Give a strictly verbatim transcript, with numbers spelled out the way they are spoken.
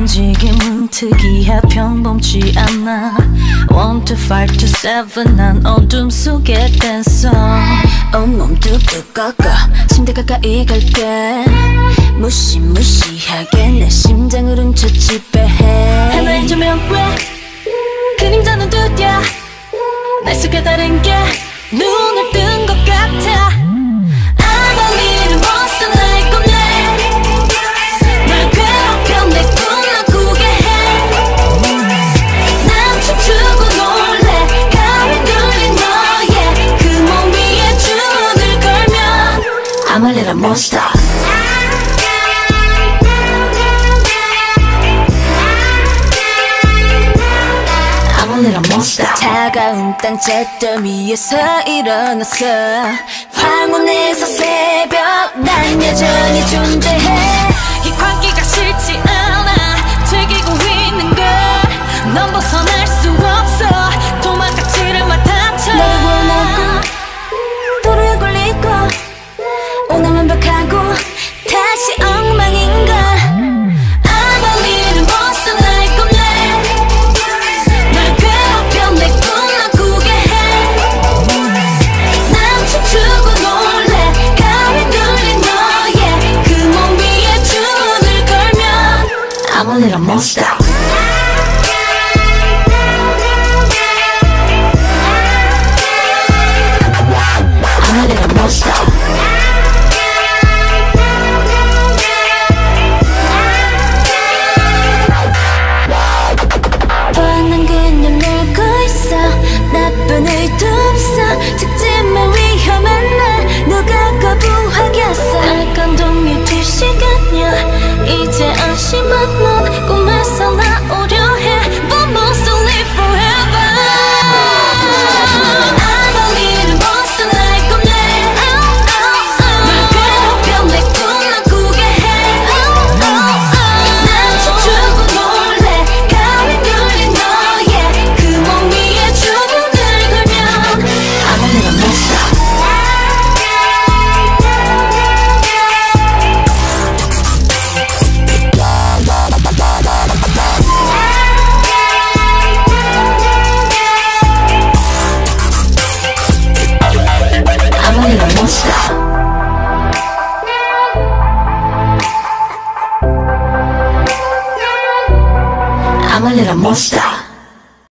움직임은 특이해 평범치 않아. One to five to seven 난 어둠 속의 댄서. 온몸 뚝뚝 꺾어 침대 가까이 갈게. 무시무시하게 내 심장을 훔쳐 지배해. 하나의 조명 왜 그림자는 두드려 날 속에 다른 게 눈을 뜬 것 같아. I'm a little monster like a man. 날 괴롭혀 내 꿈만 꾸게 해. 난 춤추고 놀래 가위 눌린 너의 그 몸 위에 주문을 걸면 I'm a little monster. 차가운 땅 잿더미 위에서 일어났어. 황혼에서 새벽 난 여전히 존재해. 이 광기가 싫지 않아 즐기고 있는 걸. 넌 벗어날 수 없어 도망가지를 마 다쳐. 너를 원하고 도로에 걸리고 오늘 완벽하고 다시 엉망인가. I'm a little monster. I'm a little monster. 뻔한 그냥 놀고 있어. 나쁜 의도 없어. 직진만 위험한 날 누가 거부하겠어. 약간 동이 두 시간이야. 이제 안심한 넌 꿈에서 나오려 해. But must live forever. I'm a little monster like a man. 날 괴롭혀 내 꿈만 꾸게 해. 난 춤추고 놀래 가위 눌린 너의 그 몸 위에 주문을 걸면 I'm a little monster. I'm a little monster. I'm a little monster.